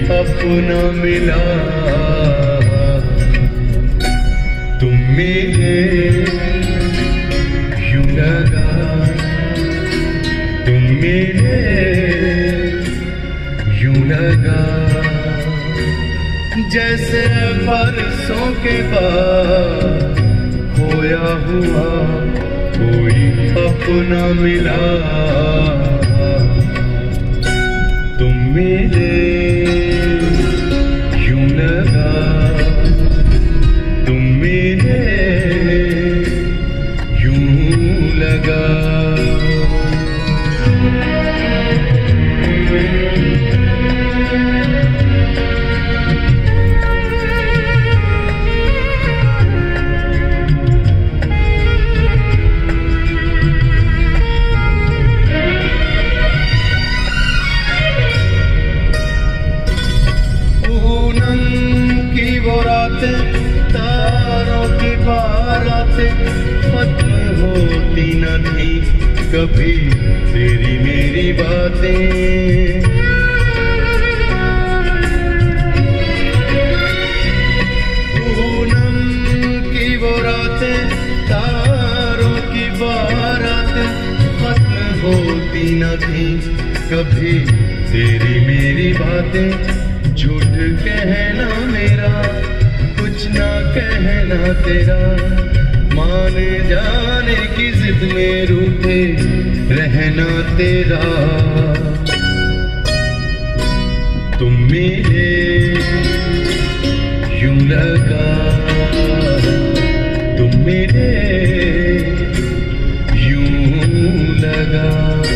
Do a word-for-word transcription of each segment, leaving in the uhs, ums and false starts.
अपना मिला। तुम मिले यूं लगा, तुम मिले यूं लगा, जैसे बरसों के बाद खोया हुआ कोई अपना मिला। तुम मिले यूं लगा, तुम मिले यूं लगा। तारों की बारातें खत्म होती न थी कभी तेरी मेरी बातें। पूनम की वो रातें, तारों की बारातें खत्म होती न थी कभी तेरी मेरी बातें। झूठ कहना मेरा, कुछ ना कहना तेरा, माने जाने की जिद में रूठे रहना तेरा। तुम मिले यूं लगा, तुम मिले यूं लगा।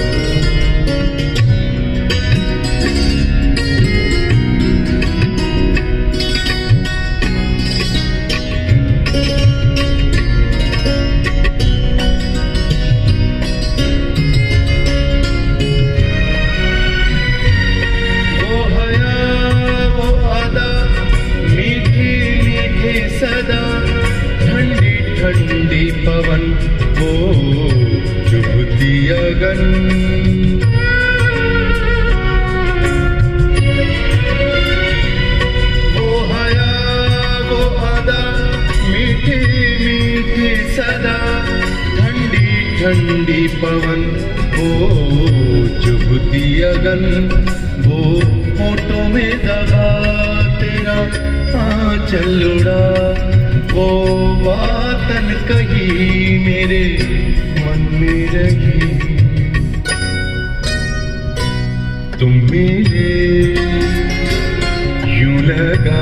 सदा ठंडी ठंडी पवन वो चुभती अगन। वो हया वो अदा मीठी मीठी सदा ठंडी ठंडी पवन वो चुभती अगन। वो होठों में दबा तेरा आंचल उड़ा, वो बातन कही मेरे मन में रही। तुम मिले यूं लगा,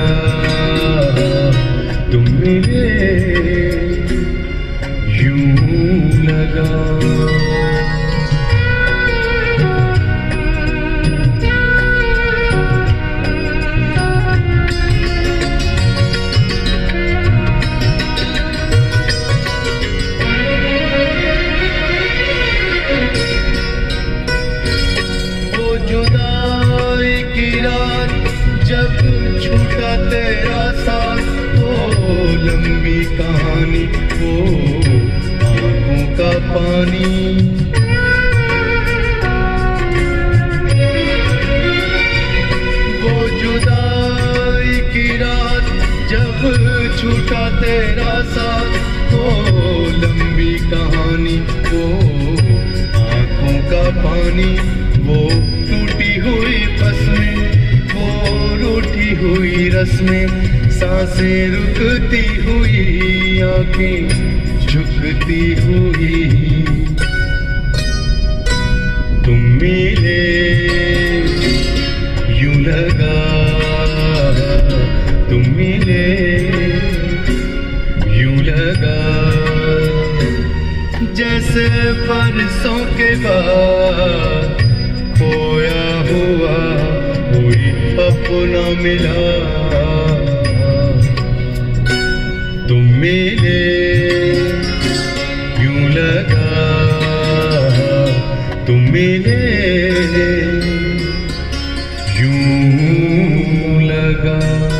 तुम मिले यूं लगा। जब छूटा तेरा साथ, वो लंबी कहानी, वो आंखों का पानी। वो जुदाई की रात जब छूटा तेरा साथ, वो लंबी कहानी, वो आंखों का पानी। वो टूटी हुई फसलें, रूठी हुई रस्में, सांसें रुकती हुई, आंखें झुकती हुई। तुम मिले यूं लगा, तुम मिले यूं लगा, जैसे बरसों के बाद खोया हुआ कोई अपना मिला। तुम मिले यूं लगा, तुम मिले यूं लगा।